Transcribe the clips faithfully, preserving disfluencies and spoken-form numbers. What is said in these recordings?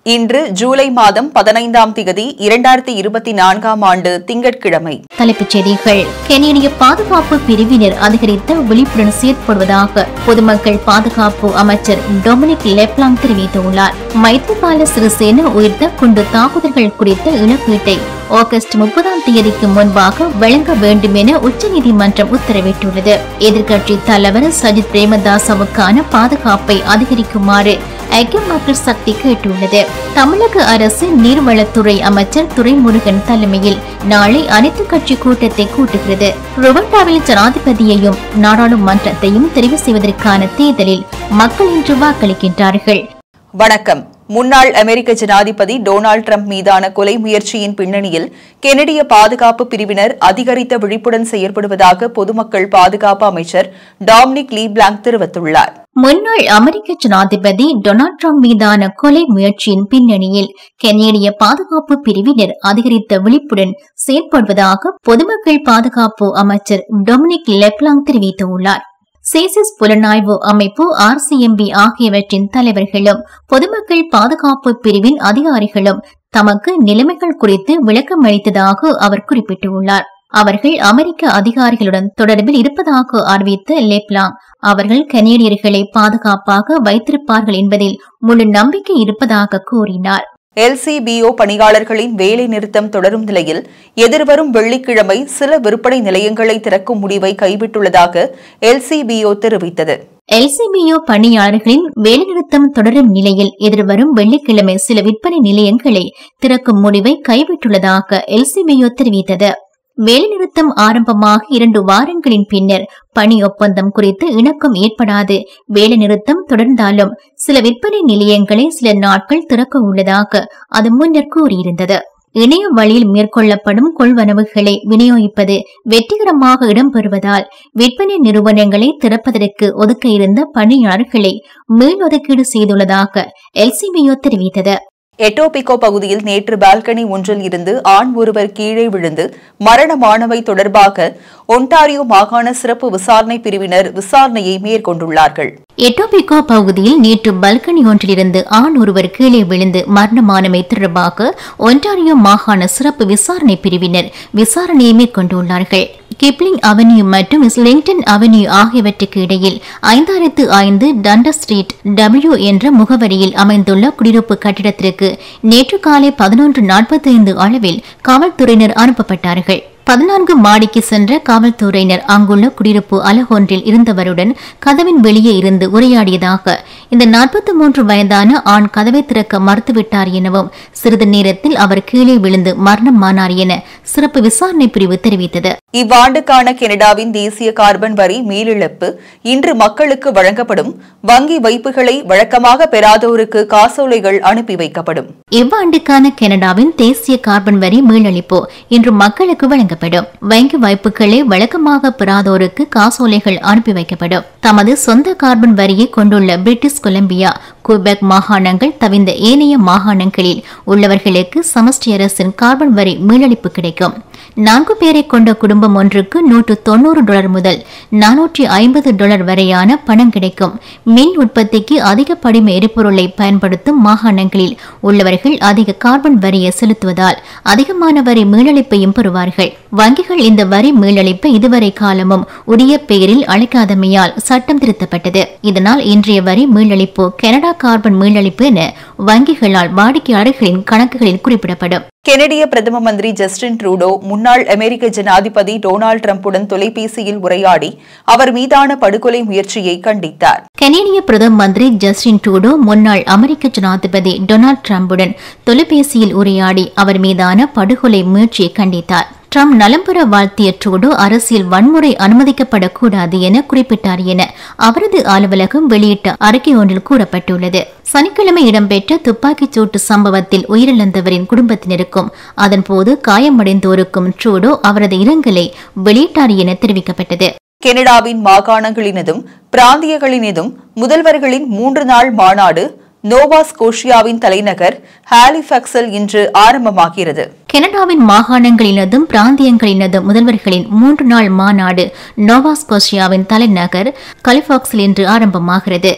இன்று ஜூலை மாதம் பதினைந்தாம் தேதி இரண்டாயிரத்தி இருபத்தி நான்காம் ஆண்டு திங்கட்கிழமை. தலைப்புச் செய்திகள். கெனடிய பாதுகாப்பு பிரிவினர் அதிகரித்த விழிப்புடன் செயற்படுவதாக பொதுமக்கள் பாதுகாப்பு அமைச்சர் டொமினிக் லெப்லாங் தெரிவித்துள்ளார். மைத்ரிபால சிறிசேன உயிர்த்த குண்டு தாக்குதல்கள் குறித்த இழப்பீட்டை ஆகஸ்ட் முப்பதாம் தேதிக்கு முன்பாக வழங்க வேண்டும் என உச்சநீதிமன்றம் உத்தரவிட்டுள்ளது. எதிர்க்கட்சி தலைவர் சஜித் பிரேமதாசவுக்கான பாதுகாப்பை அதிகரிக்குமாறு ஐக்கிய மக்கள் சக்தி கேட்டுள்ளது. தமிழக அரசு நீர்வளத்துறை அமைச்சர் துரைமுருகன் தலைமையில் நாளை அனைத்து கட்சி கூட்டத்தை கூட்டுகிறது. ருவண்டாவில் ஜனாதிபதியையும் நாடாளுமன்றத்தையும் தெரிவு செய்வதற்கான தேர்தலில் மக்கள் இன்று வாக்களிக்கின்றார்கள். வணக்கம். முன்னாள் அமெரிக்க ஜனாதிபதி டொனால்டு டிரம்ப் மீதான கொலை முயற்சியின் பின்னணியில் கெனடிய பாதுகாப்பு பிரிவினர் அதிகரித்த விழிப்புடன் செயற்படுவதாக பொதுமக்கள் பாதுகாப்பு அமைச்சர் டாமினிக் லீப்லாங் தெரிவித்துள்ளார். முன்னாள் அமெரிக்க ஜனாதிபதி டொனால்டு டிரம்ப் மீதான கொலை முயற்சியின் பின்னணியில் கெனடிய பாதுகாப்பு பிரிவினர் அதிகரித்த விழிப்புடன் செயற்படுவதாக பொதுமக்கள் பாதுகாப்பு அமைச்சர் டொமினிக் லெப்லாங் தெரிவித்துள்ளார். சேசிஸ் புலனாய்வு அமைப்பு ஆர் சி எம் பி ஆகியவற்றின் தலைவர்களும் பொதுமக்கள் பாதுகாப்பு பிரிவின் அதிகாரிகளும் தமக்கு நிலைமைகள் குறித்து விளக்கம் அளித்ததாக அவர் குறிப்பிட்டுள்ளார். அவர்கள் அமெரிக்க அதிகாரிகளுடன் தொடர்பில் இருப்பதாக அறிவித்த லெப்லாங் அவர்கள் கனேடியர்களை பாதுகாப்பாக வைத்திருப்பார்கள் என்பதில் முழு நம்பிக்கை இருப்பதாக கூறினார். எல் சி பி ஓ பணியாளர்களின் வேலை நிறுத்தம் தொடரும் நிலையில் எதிர்வரும் வெள்ளிக்கிழமை சில விற்பனை நிலையங்களை திறக்கும் முடிவை கைவிட்டுள்ளதாக எல் சி பி ஓ தெரிவித்தது. எல் சி பி ஓ பணியாளர்களின் வேலைநிறுத்தம் தொடரும் நிலையில் எதிர்வரும் வெள்ளிக்கிழமை சில விற்பனை நிலையங்களை திறக்கும் முடிவை கைவிட்டுள்ளதாக எல் சி பி ஓ தெரிவித்தது. வேலைநிறுத்தம் ஆரம்பமாக இரண்டு வாரங்களின் பின்னர் பணி ஒப்பந்தம் குறித்து இணக்கம் ஏற்படாது. வேலைநிறுத்தம் தொடர்ந்தாலும் சில விற்பனை நிலையங்களை சில நாட்கள் திறக்க உள்ளதாக அது முன்னர் கூறியிருந்தது. இணைய வழியில் மேற்கொள்ளப்படும் கொள்வனவுகளை விநியோகிப்பது வெற்றிகரமாக இடம்பெறுவதால் விற்பனை நிறுவனங்களை திறப்பதற்கு ஒதுக்க இருந்த பணியாளர்களை மீள் ஒதுக்கீடு செய்துள்ளதாக எல் சி பி ஓ தெரிவித்தது. எட்டோபிகோ பகுதியில் நேற்று பால்கனி ஒன்றில் இருந்து ஆண் ஒருவர் கீழே விழுந்து மரணமானவை தொடர்பாக ஒன்டாரியோ மாகாண சிறப்பு விசாரணை பிரிவினர் விசாரணையை மேற்கொண்டுள்ளார்கள். எட்டோபிகோ பகுதியில் நேற்று பால்கனி ஒன்றிலிருந்து ஆண் ஒருவர் கீழே விழுந்து மரணமானவை தொடர்பாக ஒன்டாரியோ மாகாண சிறப்பு விசாரணை பிரிவினர் விசாரணையை மேற்கொண்டுள்ளார்கள். கிப்ளிங் அவென்யூ மற்றும் இஸ்லிங்டன் அவென்யூ ஆகியவற்றுக்கு இடையில் ஐந்தாயிரத்து ஐந்து டண்டர் ஸ்ட்ரீட் டபிள்யூ என்ற முகவரியில் அமைந்துள்ள குடியிருப்பு கட்டிடத்திற்கு நேற்று காலை பதினொன்று நாற்பத்தி ஐந்து அளவில் காவல்துறையினர் அனுப்பப்பட்டார்கள். பதினான்கு மாடிக்கு சென்ற காவல்துறையினர் அங்குள்ள குடியிருப்பு அலகொன்றில் இருந்தவருடன் கதவின் வெளியே இருந்து உரையாடியதாக இந்த நாற்பத்தி மூன்று வயதான ஆண் கதவை திறக்க மறுத்துவிட்டார் எனவும் சிறிது நேரத்தில் அவர் கீழே விழுந்து மரணமானார் என சிறப்பு விசாரணை பிரிவு தெரிவித்தது. இவ்வாண்டுக்கான கனடாவின் தேசிய கார்பன் வரி மீளிழப்பு இன்று மக்களுக்கு வழங்கப்படும். வங்கி வைப்புகளை வழக்கமாக பெறாதோருக்கு காசோலைகள் அனுப்பி வைக்கப்படும். இவ்வாண்டுக்கான கனடாவின் தேசிய கார்பன் வரி மீளளிப்பு இன்று மக்களுக்கு வழங்கப்படும். வங்கி வாய்ப்புகளை வழக்கமாக பெறாதோருக்கு காசோலைகள் அனுப்பி வைக்கப்படும். தமது சொந்த கார்பன் வரியை கொண்டுள்ள பிரிட்டிஷ் கொலம்பியா குபெக் மாகாணங்கள் தவிர்ந்த ஏனைய மாகாணங்களில் உள்ளவர்களுக்கு சமஷ்டி அரசின் கார்பன் வரி மீளளிப்பு கிடைக்கும். நான்கு பேரை கொண்ட குடும்பம் ஒன்றுக்கு நூற்று தொன்னூறு டாலர் முதல் நானூற்றி ஐம்பது டாலர் வரையான பணம் கிடைக்கும். மின் உற்பத்திக்கு அதிக படிம எரிபொருளை பயன்படுத்தும் மாகாணங்களில் உள்ளவர்கள் அதிக கார்பன் வரியை செலுத்துவதால் அதிகமான வரி மீளளிப்பையும் பெறுவார்கள். வங்கிகள் இந்த வரி மீளளிப்பை இதுவரை காலமும் உரிய பெயரில் அழைக்காதமையால் சட்டம் திருத்தப்பட்டது. இதனால் இன்றைய வரி மீளளிப்பு கனடா கார்பன் மீளளிப்பு என வங்கிகளால் வாடிக்கையாளர்களின் கணக்குகளில் குறிப்பிடப்படும். கெனடிய பிரதம மந்திரி ஜஸ்டின் ட்ரூடோ முன்னாள் அமெரிக்க ஜனாதிபதி டொனால்டு டிரம்புடன் தொலைபேசியில் உரையாடி அவர் மீதான படுகொலை முயற்சியை கண்டித்தார். கெனடிய பிரதம மந்திரி ஜஸ்டின் ட்ரூடோ முன்னாள் அமெரிக்க ஜனாதிபதி டொனால்டு டிரம்புடன் தொலைபேசியில் உரையாடி அவர் மீதான படுகொலை முயற்சியை கண்டித்தார். டிரம்ப் நலம் பெற வாழ்த்திய ட்ரூடோ அரசியல் வன்முறை அனுமதிக்கப்படக்கூடாது என குறிப்பிட்டார் என அவரது அலுவலகம் வெளியிட்ட அறிக்கை ஒன்றில் கூறப்பட்டுள்ளது. சனிக்கிழமை இடம்பெற்ற துப்பாக்கிச் சூட்டு சம்பவத்தில் உயிரிழந்தவரின் குடும்பத்தினருக்கும் அதன்போது காயமடைந்தோருக்கும் ட்ரூடோ அவரது இரங்கலை வெளியிட்டார் என தெரிவிக்கப்பட்டது. கனடாவின் மாகாணங்களினதும் பிராந்தியங்களினதும் முதல்வர்களின் மூன்று நாள் மாநாடு நோவா ஸ்கோஷியாவின் தலைநகர் ஹாலிஃபாக்ஸில் இன்று ஆரம்பமாகிறது. கனடாவின் மாகாணங்களினதும் பிராந்தியங்களினதும் முதல்வர்களின் மூன்று நாள் மாநாடு நோவா ஸ்கோஷியாவின் தலைநகர் ஹாலிஃபாக்ஸில் இன்று ஆரம்பமாகிறது.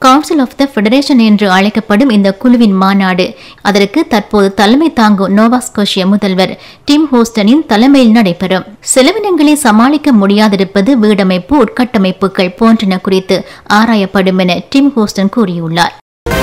கவுன்சில் ஆஃப் த ஃபெடரேஷன் என்று அழைக்கப்படும் இந்த குழுவின் மாநாடு அதற்கு தற்போது தலைமை தாங்கும் நோவாஸ்கோஷியா முதல்வர் டிம் ஹோஸ்டனின் தலைமையில் நடைபெறும். செலவினங்களை சமாளிக்க முடியாதிருப்பது, வீடமைப்பு, உட்கட்டமைப்புகள் போன்றன குறித்து ஆராயப்படும் என டிம் ஹோஸ்டன் கூறியுள்ளார்.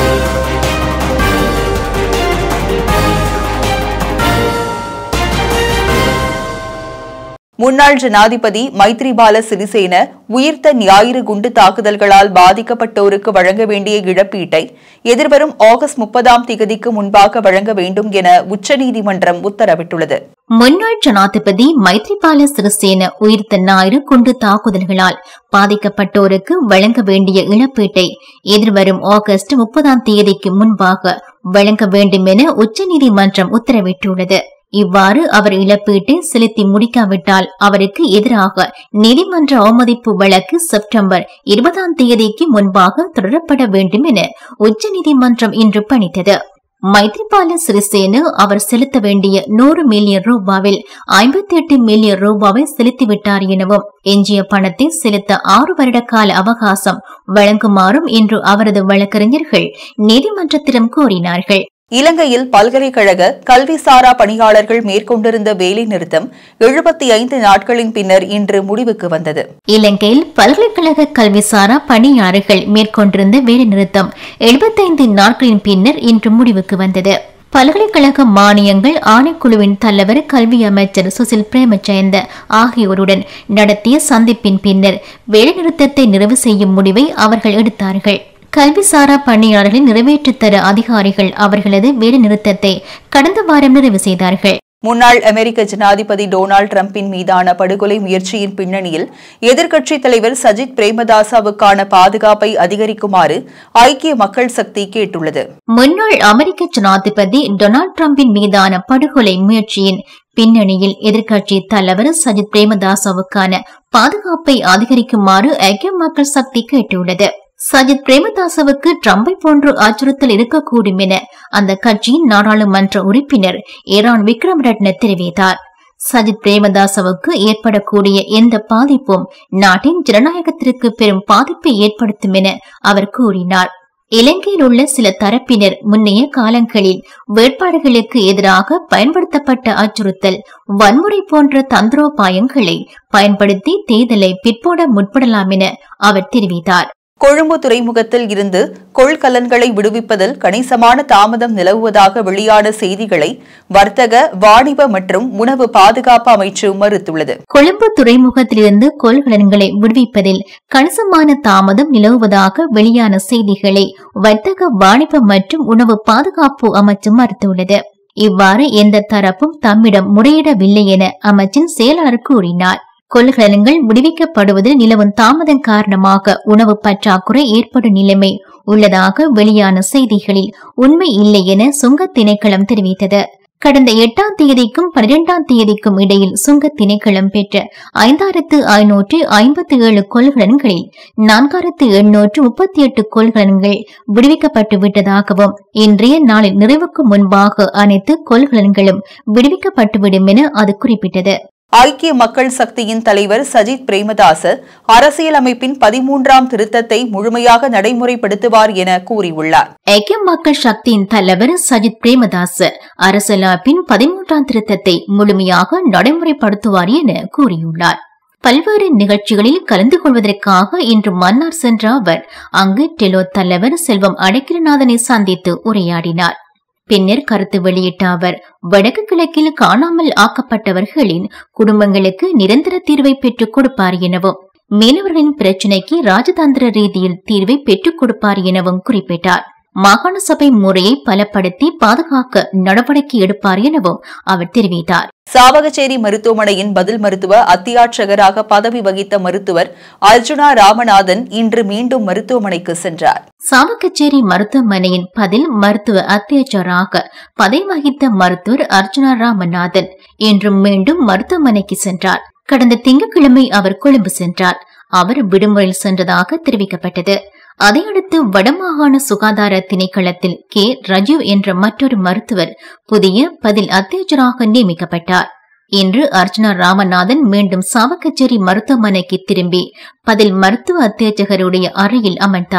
முன்னாள் ஜனாதிபதி மைத்ரிபால சிறிசேன உயிர்த்த ஞாயிறு குண்டு தாக்குதல்களால் பாதிக்கப்பட்டோருக்கு வழங்க வேண்டிய இழப்பீட்டை எதிர்வரும் ஆகஸ்ட் முப்பதாம் தேதிக்கு முன்பாக வழங்க வேண்டும் என உச்சநீதிமன்றம் உத்தரவிட்டுள்ளது. முன்னாள் ஜனாதிபதி மைத்ரிபால சிறிசேன உயிர்த்த ஞாயிறு குண்டு தாக்குதல்களால் பாதிக்கப்பட்டோருக்கு வழங்க வேண்டிய இழப்பீட்டை எதிர்வரும் ஆகஸ்ட் முப்பதாம் தேதிக்கு முன்பாக வழங்க வேண்டும் என உச்சநீதிமன்றம் உத்தரவிட்டுள்ளது. இவ்வாறு அவர் இழப்பீட்டை செலுத்தி முடிக்காவிட்டால் அவருக்கு எதிராக நீதிமன்ற அவமதிப்பு வழக்கு செப்டம்பர் இருபதாம் தேதிக்கு முன்பாக தொடரப்பட வேண்டும் என உச்சநீதிமன்றம் இன்று பணித்தது. மைத்ரிபால சிறிசேன அவர் செலுத்த வேண்டிய நூறு மில்லியன் ரூபாவில் ஐம்பத்தி எட்டு மில்லியன் ரூபாவை செலுத்திவிட்டார் எனவும் எஞ்சிய பணத்தை செலுத்த ஆறு வருட கால அவகாசம் வழங்குமாறும் இன்று அவரது வழக்கறிஞர்கள் நீதிமன்றத்திடம் கோரினார்கள். இலங்கையில் பல்கலைக்கழக கல்விசாரா பணியாளர்கள் மேற்கொண்டிருந்த வேலை நிறுத்தம் எழுபத்தி ஐந்து நாட்களின் பின்னர் இன்று முடிவுக்கு வந்தது. இலங்கையில் பல்கலைக்கழக கல்விசாரா பணியாளர்கள் மேற்கொண்டிருந்த வேலை நிறுத்தம் எழுபத்தி ஐந்து நாட்களின் பின்னர் இன்று முடிவுக்கு வந்தது. பல்கலைக்கழக மானியங்கள் ஆணைக்குழுவின் தலைவர் கல்வி அமைச்சர் சுசில் பிரேமச்சந்திர ஆகியோருடன் நடத்திய சந்திப்பின் பின்னர் வேலைநிறுத்தத்தை நிறைவு செய்யும் முடிவை அவர்கள் எடுத்தார்கள். கல்விசாரா பணியாளர்களை நிறைவேற்றித்தர அதிகாரிகள் அவர்களது வேலை நிறுத்தத்தை கடந்த வாரம் நிறைவு செய்தார்கள். முன்னாள் அமெரிக்க ஜனாதிபதி டொனால்டு டிரம்பின் மீதான படுகொலை முயற்சியின் பின்னணியில் எதிர்க்கட்சித் தலைவர் சஜித் பிரேமதாசவுக்கான பாதுகாப்பை அதிகரிக்குமாறு ஐக்கிய மக்கள் சக்தி கேட்டுள்ளது. முன்னாள் அமெரிக்க ஜனாதிபதி டொனால்டு டிரம்பின் மீதான படுகொலை முயற்சியின் பின்னணியில் எதிர்க்கட்சி தலைவர் சஜித் பிரேமதாசவுக்கான பாதுகாப்பை அதிகரிக்குமாறு ஐக்கிய மக்கள் சக்தி கேட்டுள்ளது. சஜித் பிரேமதாசவுக்கு ட்ரம்பை போன்று அச்சுறுத்தல் இருக்கக்கூடும் என அந்த கட்சியின் நாடாளுமன்ற உறுப்பினர் ஈரான் விக்ரமரட்ன தெரிவித்தார். சஜித் பிரேமதாசவுக்கு ஏற்படக்கூடிய எந்த பாதிப்பும் நாட்டின் ஜனநாயகத்திற்கு பெரும் பாதிப்பை ஏற்படுத்தும் என அவர் கூறினார். இலங்கையில் உள்ள சில தரப்பினர் முன்னைய காலங்களில் வேட்பாளர்களுக்கு எதிராக பயன்படுத்தப்பட்ட அச்சுறுத்தல், வன்முறை போன்ற தந்திரோபாயங்களை பயன்படுத்தி தேர்தலை பிற்போட முற்படலாம் என அவர் தெரிவித்தார். கொழும்பு துறைமுகத்தில் இருந்து கொள்கலன்களை விடுவிப்பதில் கணிசமான தாமதம் நிலவுவதாக வெளியான செய்திகளை வர்த்தக, வாணிப மற்றும் உணவு பாதுகாப்பு அமைச்சு மறுத்துள்ளது. கொழும்பு துறைமுகத்திலிருந்து கொள்கலன்களை விடுவிப்பதில் கணிசமான தாமதம் நிலவுவதாக வெளியான செய்திகளை வர்த்தக, வாணிப மற்றும் உணவு பாதுகாப்பு அமைச்சு மறுத்துள்ளது. இவ்வாறு எந்த தரப்பும் தம்மிடம் முறையிடவில்லை என அமைச்சின் செயலாளர் கூறினார். கொள்கலன்கள் விடுவிக்கப்படுவதில் நிலவும் தாமதம் காரணமாக உணவு பற்றாக்குறை ஏற்படும் நிலைமை உள்ளதாக வெளியான செய்திகளில் உண்மை இல்லை என சுங்க திணைக்களம் தெரிவித்தது. கடந்த எட்டாம் தேதிக்கும் பனிரெண்டாம் தேதிக்கும் இடையில் சுங்க திணைக்களம் பெற்ற ஐந்தாயிரத்து ஐநூற்று ஐம்பத்தி ஏழு கொள்கலன்களில் நான்காயிரத்து எண்ணூற்று முப்பத்தி எட்டு கொள்கலன்கள் விடுவிக்கப்பட்டு விட்டதாகவும் இன்றைய நாளில் நிறைவுக்கு முன்பாக அனைத்து கொள்கலன்களும் விடுவிக்கப்பட்டுவிடும் என அது குறிப்பிட்டது. ஐக்கிய மக்கள் சக்தியின் தலைவர் சஜித் பிரேமதாச அரசியலமைப்பின் பதிமூன்றாம் திருத்தத்தை முழுமையாக நடைமுறைப்படுத்துவார் என கூறியுள்ளார். ஐக்கிய மக்கள் சக்தியின் தலைவர் சஜித் பிரேமதாச அரசியலமைப்பின் பதிமூன்றாம் திருத்தத்தை முழுமையாக நடைமுறைப்படுத்துவார் என கூறியுள்ளார். பல்வேறு நிகழ்ச்சிகளில் கலந்து கொள்வதற்காக இன்று மன்னார் சென்ற அவர் அங்கு டெலோ தலைவர் செல்வம் அடைக்கலநாதனை சந்தித்து உரையாடினார். பின்னர் கருத்து வெளியிட்ட அவர் வடக்கு கிழக்கில் காணாமல் ஆக்கப்பட்டவர்களின் குடும்பங்களுக்கு நிரந்தர தீர்வை பெற்றுக் கொடுப்பார் எனவும் மீனவர்களின் பிரச்சினைக்கு ராஜதந்திர ரீதியில் தீர்வை பெற்றுக் கொடுப்பார் எனவும் குறிப்பிட்டார். மாகாண சபை முறையை பலப்படுத்தி பாதுகாக்க நடவடிக்கை எடுப்பார் எனவும் அவர் தெரிவித்தார். சாவகச்சேரி மருத்துவமனையின் பதில் மருத்துவ அத்தியாட்சகராக பதவி வகித்த மருத்துவர் அர்ஜுனா ராமநாதன் இன்று மீண்டும் மருத்துவமனைக்கு சென்றார். சாவகச்சேரி மருத்துவமனையின் பதில் மருத்துவ அத்தியாட்சகராக பதவி வகித்த மருத்துவர் அர்ஜுனா ராமநாதன் இன்று மீண்டும் மருத்துவமனைக்கு சென்றார். கடந்த திங்கட்கிழமை அவர் கொழும்பு சென்றார். அவர் விடுமுறையில் சென்றதாக தெரிவிக்கப்பட்டது. அதையடுத்து வடமாகாண சுகாதார திணைக்களத்தில் கே ரஜீவ் என்ற மற்றொரு மருத்துவர் புதிய பதில் அத்தியட்சராக நியமிக்கப்பட்டார். இன்று அர்ஜுனா ராமநாதன் மீண்டும் சாவகச்சேரி மருத்துவமனைக்கு திரும்பி பதில் மருத்துவ அத்தியட்சகருடைய அறையில் அமர்ந்தார்.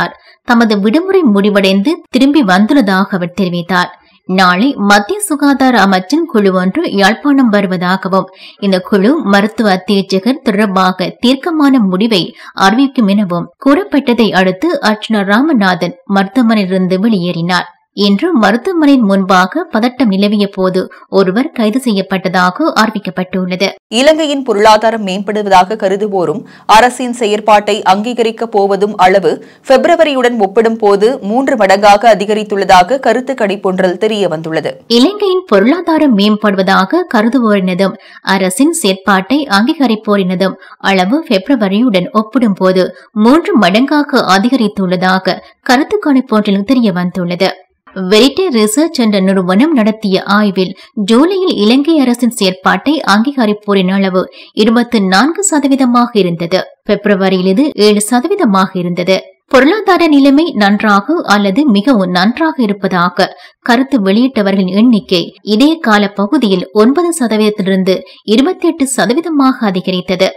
தமது விடுமுறை முடிவடைந்து திரும்பி வந்துள்ளதாக அவர் தெரிவித்தார். நாளை மத்திய சுகாதார அமைச்சின் குழு ஒன்று யாழ்ப்பாணம் வருவதாகவும் இந்த குழு மருத்துவ அத்தியட்சகர் தொடர்பாக தீர்க்கமான முடிவை அறிவிக்கும் எனவும் கூறப்பட்டதை அடுத்து அர்ச்சனா ராமநாதன் மருத்துவமனையிலிருந்து வெளியேறினார். இன்று மருத்துவமனையின் முன்பாக பதட்டம் நிலவிய போது ஒருவர் கைது செய்யப்பட்டதாக அறிவிக்கப்பட்டுள்ளது. இலங்கையின் பொருளாதாரம் மேம்படுவதாக கருதுவோரும் அரசின் செயற்பாட்டை அங்கீகரிக்கப் போவதும் அளவு பிப்ரவரியுடன் ஒப்பிடும் போது மூன்று மடங்காக அதிகரித்துள்ளதாக கருத்து கணிப்பொன்றில் தெரியவந்துள்ளது. இலங்கையின் பொருளாதாரம் மேம்படுவதாக கருதுவோரினதும் அரசின் செயற்பாட்டை அங்கீகரிப்போரினதும் அளவு பிப்ரவரியுடன் ஒப்பிடும் போது மூன்று மடங்காக அதிகரித்துள்ளதாக கருத்து கணிப்பொன்றில் தெரியவந்துள்ளது. வெரிட்டி ரிசர்ச் என்ற நிறுவனம் நடத்திய ஆய்வில் ஜூலையில் இலங்கை அரசின் செயற்பாட்டை அங்கீகரிப்போரின் அளவு இருபத்தி நான்கு சதவீதமாக இருந்தது. பிப்ரவரியில் இது ஏழு சதவீதமாக இருந்தது. பொருளாதார நிலைமை நன்றாக அல்லது மிகவும் நன்றாக இருப்பதாக கருத்து வெளியிட்டவர்களின் எண்ணிக்கை இதே கால பகுதியில் ஒன்பது சதவீதத்திலிருந்து இருபத்தி எட்டு சதவீதமாக அதிகரித்தது.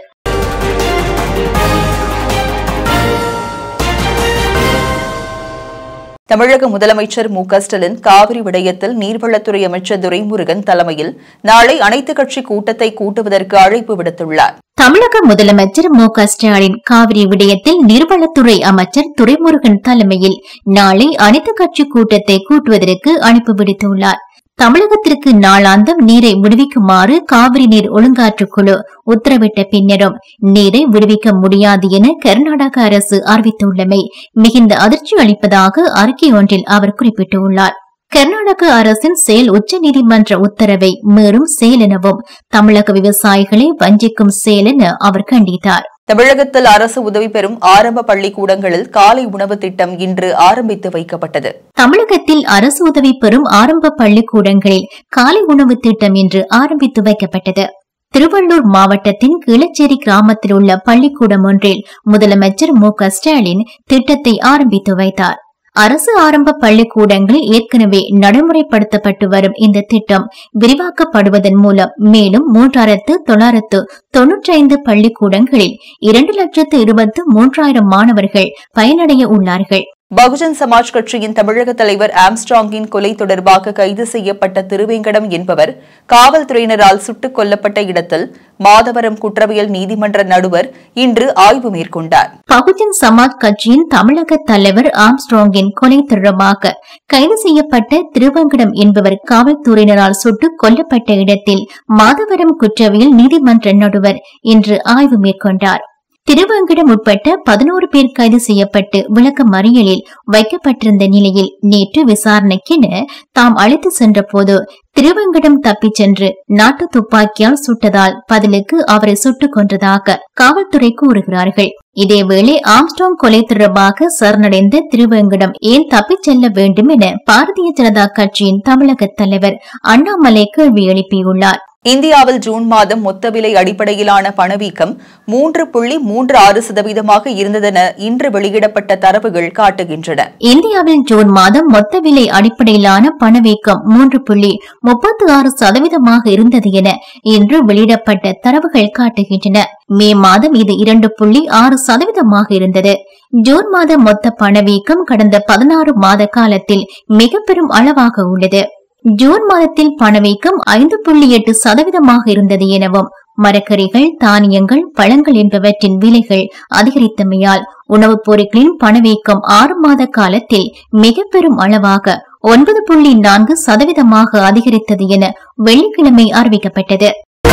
தமிழக முதலமைச்சர் மு க ஸ்டாலின் காவிரி விடயத்தில் நீர்வளத்துறை அமைச்சர் துரைமுருகன் தலைமையில் நாளை அனைத்துக் கட்சி கூட்டத்தை கூட்டுவதற்கு அழைப்பு விடுத்துள்ளார். தமிழக முதலமைச்சர் மு க ஸ்டாலின் காவிரி விடயத்தில் நீர்வளத்துறை அமைச்சர் துரைமுருகன் தலைமையில் நாளை அனைத்துக் கட்சி கூட்டத்தை கூட்டுவதற்கு அழைப்பு விடுத்துள்ளார். தமிழகத்திற்கு நாளாந்தம் நீரை விடுவிக்குமாறு காவிரி நீர் ஒழுங்காற்று குழு உத்தரவிட்ட பின்னரும் நீரை விடுவிக்க முடியாது என கர்நாடக அரசு அறிவித்துள்ளமை மிகுந்த அதிர்ச்சி அளிப்பதாக அறிக்கை ஒன்றில் அவர் குறிப்பிட்டுள்ளார். கர்நாடக அரசின் செயல் உச்ச நீதிமன்ற உத்தரவை மீறும் செயல் எனவும் தமிழக விவசாயிகளை வஞ்சிக்கும் செயல் என அவர் கண்டித்தார். தமிழகத்தில் அரசு உதவி பெறும் ஆரம்ப பள்ளிக்கூடங்களில் காலை உணவு திட்டம் இன்று ஆரம்பித்து வைக்கப்பட்டது. தமிழகத்தில் அரசு உதவி பெறும் ஆரம்ப பள்ளிக்கூடங்களில் காலை உணவு திட்டம் இன்று ஆரம்பித்து வைக்கப்பட்டது. திருவள்ளூர் மாவட்டத்தின் கிளச்சேரி கிராமத்தில் உள்ள பள்ளிக்கூடம் ஒன்றில் முதலமைச்சர் மு க ஸ்டாலின் திட்டத்தை ஆரம்பித்து வைத்தார். அரசு ஆரம்ப பள்ளிக்கூடங்களில் ஏற்கனவே நடைமுறைப்படுத்தப்பட்டு வரும் இந்த திட்டம் விரிவாக்கப்படுவதன் மூலம் மேலும் மூன்றாயிரத்து தொள்ளாயிரத்து தொன்னூற்றி ஐந்து பள்ளிக்கூடங்களில் இரண்டு லட்சத்து இருபத்து மூன்றாயிரம் மாணவர்கள் பயனடைய உள்ளார்கள். பகுஜன் சமாஜ் கட்சியின் தமிழக தலைவர் ஆம்ஸ்ட்ராங்கின் கொலை தொடர்பாக கைது செய்யப்பட்ட திருவேங்கடம் என்பவர் காவல்துறையினரால் சுட்டுக் கொல்லப்பட்ட இடத்தில் மாதவரம் குற்றவியல் நீதிமன்ற நடுவர் இன்று ஆய்வு மேற்கொண்டார். பகுஜன் சமாஜ் கட்சியின் தமிழக தலைவர் ஆம்ஸ்ட்ராங்கின் கொலை தொடர்பாக கைது செய்யப்பட்ட திருவேங்கடம் என்பவர் காவல்துறையினரால் சுட்டுக் கொல்லப்பட்ட இடத்தில் மாதவரம் குற்றவியல் நீதிமன்ற நடுவர் இன்று ஆய்வு மேற்கொண்டார். திருவேங்கடம் உட்பட்ட பதினோரு பேர் கைது செய்யப்பட்டு விளக்க மறியலில் வைக்கப்பட்டிருந்த நிலையில் நேற்று விசாரணைக்கென தாம் அழைத்து சென்ற போது திருவேங்கடம் தப்பிச் சென்று நாட்டு துப்பாக்கியால் சுட்டதால் பதிலுக்கு அவரை சுட்டுக் கொன்றதாக காவல்துறை கூறுகிறார்கள். இதேவேளை ஆம்ஸ்ட்ராங் கொலை தொடர்பாக சரணடைந்த திருவேங்கடம் ஏன் தப்பிச் செல்ல வேண்டும் என பாரதிய ஜனதா கட்சியின் தமிழக தலைவர் அண்ணாமலை கேள்வி எழுப்பியுள்ளார். இந்தியாவில் ஜூன் மாதம் மொத்த விலை அடிப்படையிலான பணவீக்கம் மூன்று புள்ளி மூன்று ஆறு சதவீதமாக இருந்ததென இன்று வெளியிடப்பட்ட தரவுகள் காட்டுகின்றன. இந்தியாவில் ஜூன் மாதம் மொத்த விலை அடிப்படையிலான பணவீக்கம் மூன்று புள்ளி முப்பத்தி ஆறு சதவீதமாக இருந்தது என இன்று வெளியிடப்பட்ட தரவுகள் காட்டுகின்றன. மே மாதம் இது இரண்டு புள்ளி ஆறு சதவீதமாக இருந்தது. ஜூன் மாத மொத்த பணவீக்கம் கடந்த பதினாறு மாத காலத்தில் மிக பெரும் அளவாக உள்ளது. ஜூன் மாதத்தில் பணவீக்கம் ஐந்து புள்ளி எட்டு சதவீதமாக இருந்தது எனவும் மரக்கறிகள், தானியங்கள், பழங்கள் என்பவற்றின் விலைகள் அதிகரித்தமையால் உணவுப் பொருட்களின் பணவீக்கம் ஆறு மாத காலத்தில் மிக பெரும் அளவாக ஒன்பது புள்ளி நான்கு சதவீதமாக அதிகரித்தது என வெள்ளிக்கிழமை அறிவிக்கப்பட்டது.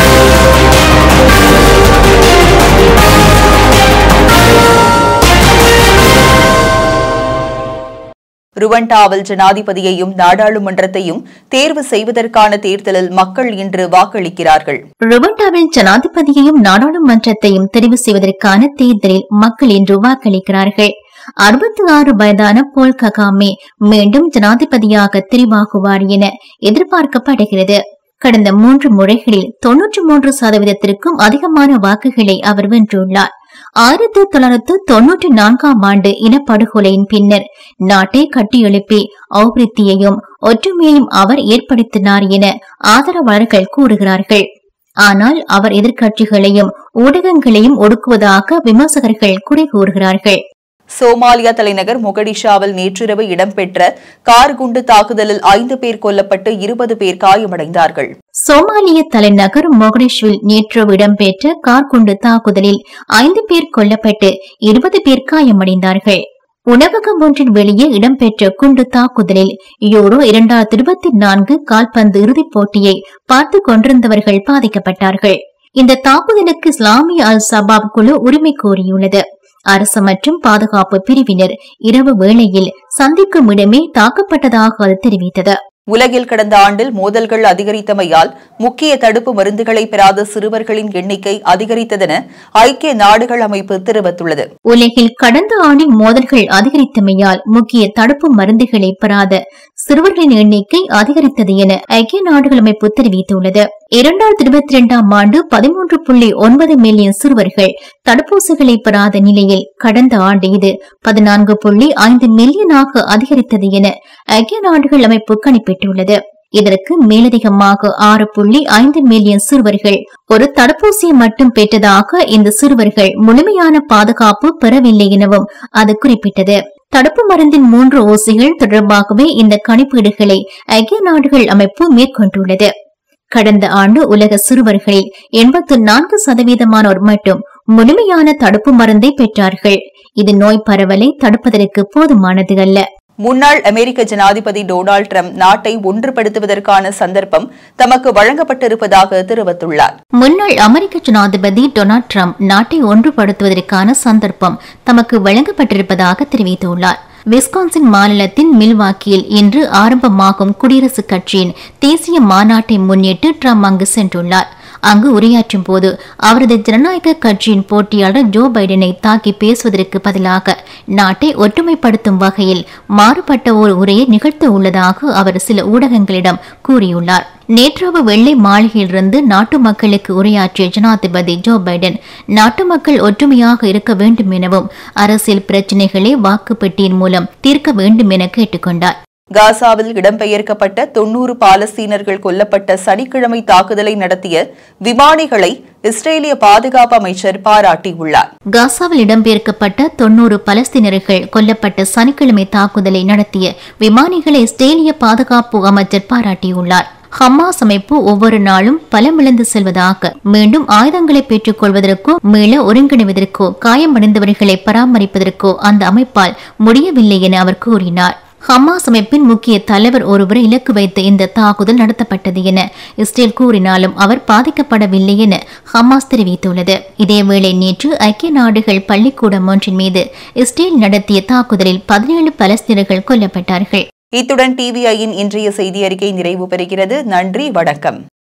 ருவண்டாவில் ஜனாதிபதியையும் நாடாளுமன்றத்தையும் தேர்வு செய்வதற்கான தேர்தலில் மக்கள் இன்று வாக்களிக்கிறார்கள். ருவண்டாவில் ஜனாதிபதியையும் நாடாளுமன்றத்தையும் தெரிவு செய்வதற்கான தேர்தலில் மக்கள் இன்று வாக்களிக்கிறார்கள். அறுபத்தி ஆறு வயதான போல் ககாமே மீண்டும் ஜனாதிபதியாக தெரிவாகுவார் என எதிர்பார்க்கப்படுகிறது. கடந்த மூன்று முறைகளில் தொன்னூற்றி மூன்று சதவீதத்திற்கும் அதிகமான வாக்குகளை அவர் வென்றுள்ளார். ஆயிரத்தி தொள்ளாயிரத்து தொன்னூற்றி நான்காம் ஆண்டு இனப்படுகொலையின் பின்னர் நாட்டை கட்டியெழுப்பி அபிவிருத்தியையும் ஒற்றுமையையும் அவர் ஏற்படுத்தினார் என ஆதரவாளர்கள் கூறுகிறார்கள். ஆனால் அவர் எதிர்க்கட்சிகளையும் ஊடகங்களையும் ஒடுக்குவதாக விமர்சகர்கள் குறை கூறுகிறார்கள். சோமாலியா தலைநகர் மொகடிஷாவில் நேற்றிரவு இடம்பெற்ற கார் குண்டு தாக்குதலில் ஐந்து பேர் கொல்லப்பட்டு இருபது பேர் காயமடைந்தார்கள். சோமாலிய தலைநகர் மொகடிஷுவில் நேற்றிரவு இடம்பெற்ற கார் குண்டு தாக்குதலில் ஐந்து பேர் கொல்லப்பட்டு இருபது பேர் காயமடைந்தார்கள். உணவகம் ஒன்றின் வெளியே இடம்பெற்ற குண்டு தாக்குதலில் யூரோ இரண்டாயிரத்தி இருபத்தி நான்கு கால்பந்து இறுதிப் போட்டியை பார்த்துக் கொண்டிருந்தவர்கள் பாதிக்கப்பட்டார்கள். இந்த தாக்குதலுக்கு இஸ்லாமிய அல் சபாப் குழு உரிமை கோரியுள்ளது. அரசு மற்றும் பாதுகாப்பு பிரிவினர் இரவு வேளையில் சந்திக்கும் இடமே தாக்கப்பட்டதாக அது தெரிவித்தது. உலகில் கடந்த ஆண்டில் மோதல்கள் அதிகரித்தமையால் முக்கிய தடுப்பு மருந்துகளை பெறாத சிறுவர்களின் எண்ணிக்கை அதிகரித்ததென ஐக்கிய நாடுகள் அமைப்பு தெரிவித்துள்ளது. உலகில் கடந்த ஆண்டில் மோதல்கள் அதிகரித்தமையால் முக்கிய தடுப்பு மருந்துகளை பெறாத சிறுவர்களின் எண்ணிக்கை அதிகரித்தது என ஐக்கிய நாடுகள் அமைப்பு தெரிவித்துள்ளது. இரண்டாயிரத்தி இருபத்தி இரண்டாம் ஆண்டு பதிமூன்று புள்ளி ஒன்பது மில்லியன் சிறுவர்கள் தடுப்பூசிகளை பெறாத நிலையில் கடந்த ஆண்டு இது பதினான்கு புள்ளி ஐந்து மில்லியனாக அதிகரித்தது என ஐக்கிய நாடுகள் அமைப்பு கணிப்பிட்டுள்ளது. இதற்கு மேலதிகமாக ஆறு புள்ளி ஐந்து மில்லியன் சிறுவர்கள் ஒரு தடுப்பூசியை மட்டும் பெற்றதாக இந்த சிறுவர்கள் முழுமையான பாதுகாப்பு பெறவில்லை எனவும் அது குறிப்பிட்டது. தடுப்பு மருந்தின் மூன்று ஊசிகள் தொடர்பாகவே இந்த கணிப்பீடுகளை ஐக்கிய நாடுகள் அமைப்பு மேற்கொண்டுள்ளது. கடந்த ஆண்டு உலக சிறுவர்களில் எண்பத்தி நான்கு சதவீதமானோர் மட்டும் முழுமையான தடுப்பு மருந்தை பெற்றார்கள். இது நோய் பரவலை தடுப்பதற்கு போதுமானது அல்ல. முன்னாள் அமெரிக்க ஜனாதிபதி டொனால்டு டிரம்ப் நாட்டை ஒன்றுபடுத்துவதற்கான சந்தர்ப்பம் தமக்கு வழங்கப்பட்டிருப்பதாக தெரிவித்துள்ளார். முன்னாள் அமெரிக்க ஜனாதிபதி டொனால்டு டிரம்ப் நாட்டை ஒன்றுபடுத்துவதற்கான சந்தர்ப்பம் தமக்கு வழங்கப்பட்டிருப்பதாக தெரிவித்துள்ளார். விஸ்கான்சின் மாநிலத்தின் மில்வாக்கியில் இன்று ஆரம்பமாகும் குடியரசுக் கட்சியின் தேசிய மாநாட்டை முன்னிட்டு டிரம்ப் அங்கு சென்றுள்ளார். அங்கு உரையாற்றும் போது அவரது ஜனநாயக கட்சியின் போட்டியாளர் ஜோ பைடனை தாக்கி பேசுவதற்கு பதிலாக நாட்டை ஒற்றுமைப்படுத்தும் வகையில் மாறுபட்ட ஒரு உரையை நிகழ்த்த உள்ளதாக அவர் சில ஊடகங்களிடம் கூறியுள்ளார். நேற்றிரவு வெள்ளை மாளிகையிலிருந்து நாட்டு மக்களுக்கு உரையாற்றிய ஜனாதிபதி ஜோ பைடன் நாட்டு மக்கள் ஒற்றுமையாக இருக்க வேண்டும் எனவும் அரசியல் பிரச்சினைகளை வாக்குப்பெட்டியின் மூலம் தீர்க்க வேண்டும் என கேட்டுக்கொண்டார். காசாவில் இடம்பெயர்க்கப்பட்ட தொன்னூறு பாலஸ்தீனர்கள் கொல்லப்பட்ட சனிக்கிழமை தாக்குதலை நடத்திய விமானிகளை இஸ்ரேலிய பாதுகாப்பு அமைச்சர் பாராட்டியுள்ளார். காசாவில் இடம்பெயர்க்கப்பட்ட தொன்னூறு பலஸ்தீனர்கள் கொல்லப்பட்ட சனிக்கிழமை தாக்குதலை நடத்திய விமானிகளை இஸ்ரேலிய பாதுகாப்பு அமைச்சர் பாராட்டியுள்ளார். ஹமாஸ் அமைப்பு ஒவ்வொரு நாளும் பலமிழந்து செல்வதாக, மீண்டும் ஆயுதங்களை பெற்றுக் கொள்வதற்கோ மீள ஒருங்கிணைவதற்கோ காயமடைந்தவர்களை பராமரிப்பதற்கோ அந்த அமைப்பால் முடியவில்லை என அவர் கூறினார். ஹமாஸ் அமைப்பின் முக்கிய தலைவர் ஒருவரை இலக்கு வைத்த இந்த தாக்குதல் நடத்தப்பட்டது என இஸ்ரேல் கூறினாலும் அவர் பாதிக்கப்படவில்லை என ஹமாஸ் தெரிவித்துள்ளது. இதேவேளை நேற்று ஐக்கிய நாடுகள் பள்ளிக்கூடம் ஒன்றின் மீது இஸ்ரேல் நடத்திய தாக்குதலில் பதினேழு பலஸ்தீனர்கள் கொல்லப்பட்டார்கள். இத்துடன் டிவிஐயின் இன்றைய செய்தி அறிக்கை நிறைவு பெறுகிறது. நன்றி, வணக்கம்.